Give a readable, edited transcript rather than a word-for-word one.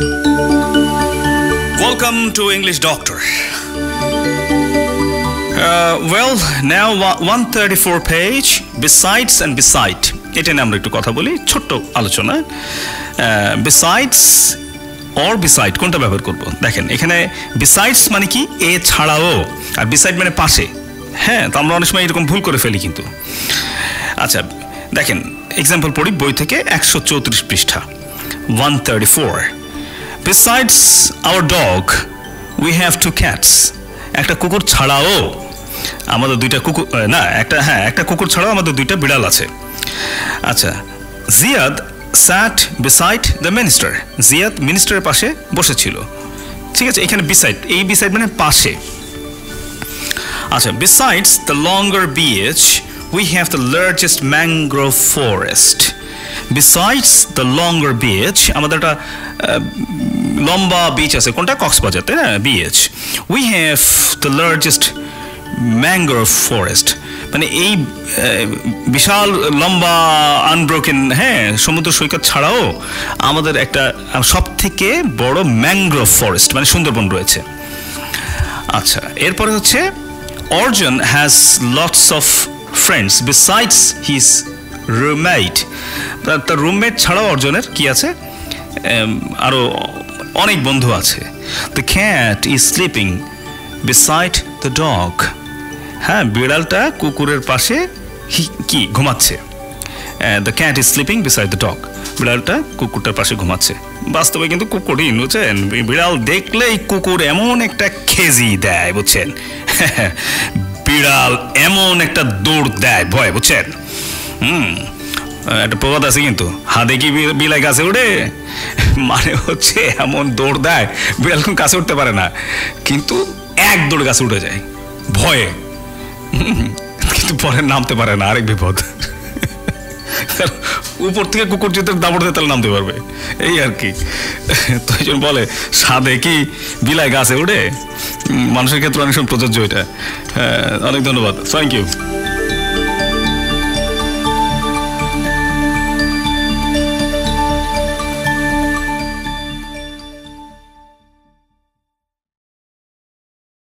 Welcome to English Doctor. Well, now 134 page, besides and beside. এটা নিয়ে আমরা একটু কথা বলি, ছোট্ট আলোচনা। Besides or beside কোনটা ব্যবহার করব? দেখেন এখানে besides মানে কি এ ছাড়াও, আর beside মানে পাশে। হ্যাঁ, তো আমরা অনেক সময় এরকম ভুল করে ফেলি কিন্তু। আচ্ছা দেখেন এক্সাম্পল পড়ি বই থেকে 134 পৃষ্ঠা 134. Besides our dog, we have 2 cats. একটা কুকুর ছাড়াও আমাদের দুইটা কুকুর না একটা কুকুর ছাড়াও আমাদের দুইটা বিড়াল আছে। আচ্ছা, Ziyad sat beside the minister. Ziyad মিনিস্টারের পাশে বসেছিল। ঠিক আছে, এখানে beside, এই beside মানে পাশে। আচ্ছা, besides the longer beach, we have the largest mangrove forest. Besides the longer beach, আমাদের একটা লম্বা বিচ আছে, কোনটা? কক্সবাজার, তাই না? Beach. We have the largest mangrove forest. মানে এই বিশাল লম্বা আনব্রোকেন সমুদ্র সৈকত ছাড়াও আমাদের একটা সব থেকে বড় ম্যানগ্রোভ ফরেস্ট মানে সুন্দরবন রয়েছে। আচ্ছা, এরপরে হচ্ছে Arjun has lots of friends besides his roommate. তার রুমমেট ছাড়াও অর্জুনের কি আছে? আরো অনেক বন্ধু আছে। The cat is sleeping beside the dog. হ্যাঁ, বিড়ালটা কুকুরের পাশে কি ঘুমাচ্ছে। The cat is sleeping beside the dog. বিড়ালটা কুকুরটার পাশে ঘুমাচ্ছে। বাস্তবে কিন্তু কুকুরই, বুঝছেন? বিড়াল দেখলেই কুকুর এমন একটা খেজি দেয়, বুঝছেন? বিড়াল এমন একটা দৌড় দেয় ভয়, বুঝছেন? একটা প্রবাদ আছে কিন্তু, হাতে কি বিলাই গাছে উঠে, মানে হচ্ছে এমন দৌড় দেয় বিড়াল কোন কাছে উঠতে পারে না, কিন্তু এক দৌড়ে গাছে উঠে যায় ভয়ে, কিন্তু পরে নামতে পারে না, আরেক বিপদ। উপর থেকে কুকুর যদি দাবড় দেয় তাহলে নামতে পারবে, এই আর কি। তো এই জন্য বলে সাধে কি বিলাই গাছে উঠে, মানুষের ক্ষেত্রে অনেক সময় প্রযোজ্য এটা। অনেক ধন্যবাদ, থ্যাংক ইউ।